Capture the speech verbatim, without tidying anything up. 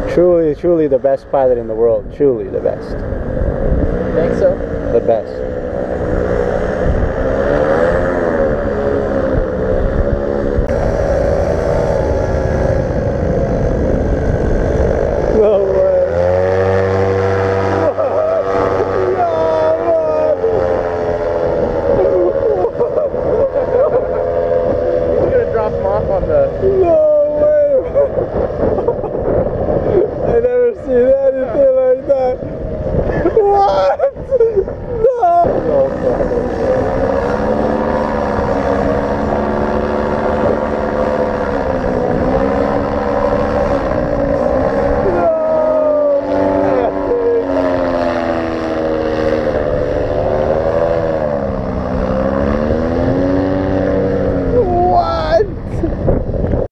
Truly, truly the best pilot in the world. Truly the best. Think so? The best.